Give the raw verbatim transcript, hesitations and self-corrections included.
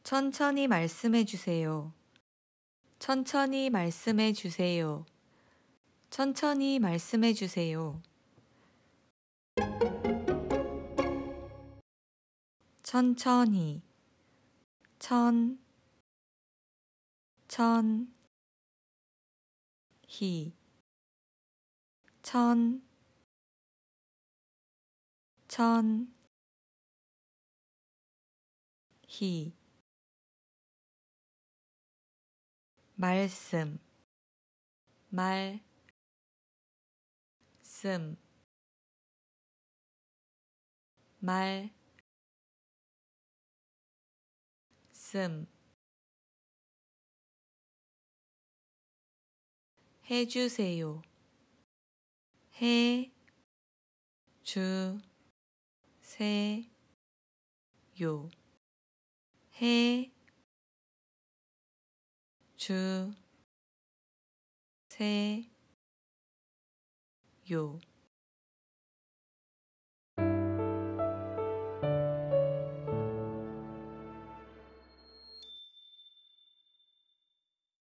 천천히 말씀해 주세요. 천천히 말씀해 주세요. 천천히 말씀해 주세요. 천천히, 천, 천, 히, 천, 천, 히, 말씀, 말, 씀, 말, 씀, 해주세요. 해, 주, 세, 요. 해, 주, 세, 요.